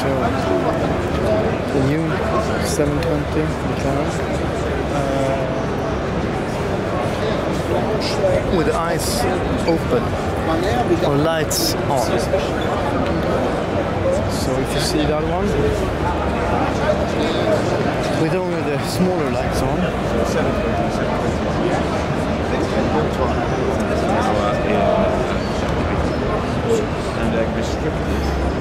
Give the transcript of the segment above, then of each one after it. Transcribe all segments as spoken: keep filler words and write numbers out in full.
So the new seven twenty McLaren uh, with the eyes open or lights on. So if you see that one with only the smaller lights on. And uh, restricted.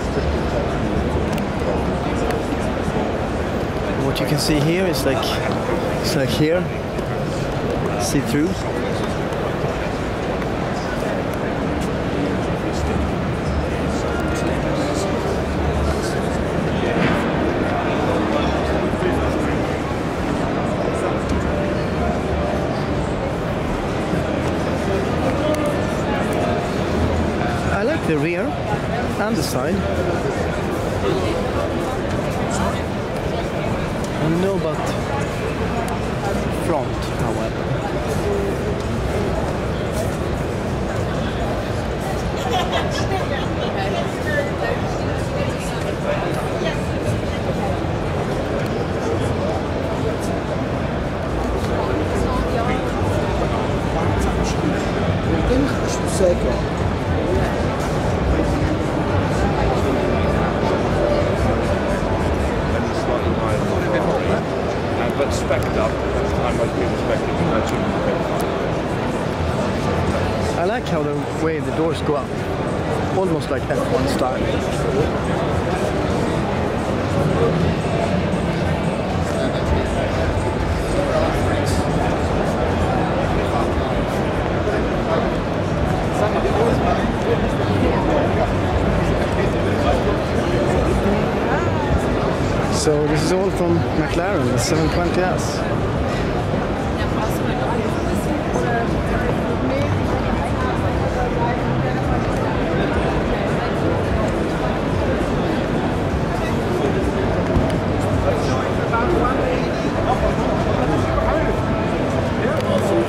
What you can see here is like it's like here, see through. I like the rear and the side. I don't know about front, however. But spec'd up, I might be expecting that shouldn't be. I like how the way the doors go up, almost like F one style. So this is all from McLaren, the seven twenty S.